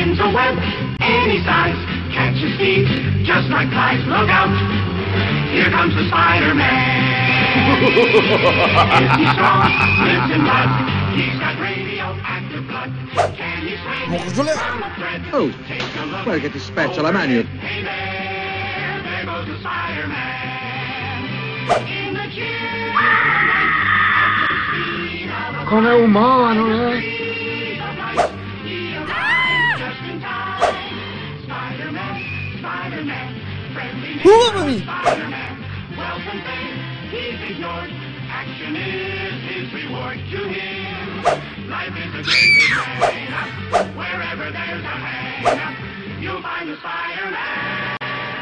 spins a web any size, catches thieves just like flies. Look out, here comes the Spider-Man. Is he strong? Lives in blood. He's got radioactive blood. Can he swing from a thread? Oh, Take a look. well, get the spatula manual. Hey there goes the Spider-Man. In the chill of night, at the speed of a Come umano, speed of light, he arrives just in time. Spider-Man, Spider-Man, friendly neighborhood Spider-Man. Welcome fame, he's ignored. Action is his reward to him. Life is a great big hang. Wherever there's a hang, you'll find the Spider-Man.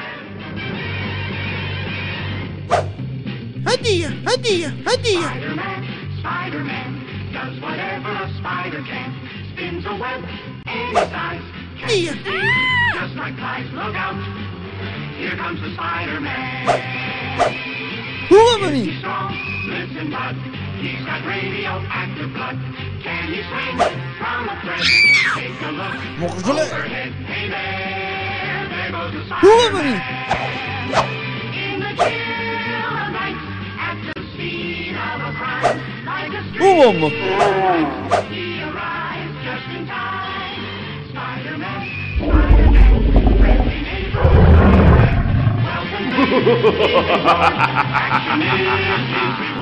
Addio, addio, addio. Spider-Man, Spider-Man, does whatever a spider can. Spins a web any size. Addio. Just like flies, look out. Here comes the Spider-Man. Uomini. He's strong, lives in blood. He's got radioactive blood. Can he swing from a thread? Take a look overhead. Hey there goes the Uomini. Spider-Man. In the chill of night, at the speed of a crime, like a streak Uomo. he arrives just in time. Spider-Man, Spider-Man, friendly neighborhood Spider-Man. Welcome to Action is his reward.